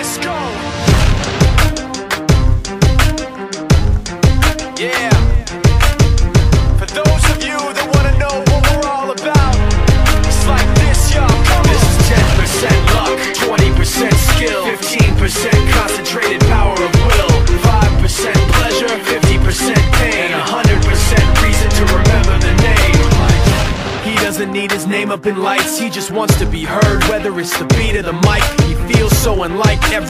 Let's go. Yeah. For those of you that wanna know what we're all about, it's like this, y'all. This is 10% luck, 20% skill, 15% concentrated power of will, 5% pleasure, 50% pain, and 100% reason to remember the name. He doesn't need his name up in lights, he just wants to be heard. Whether it's the beat or the mic, he feels so unlike every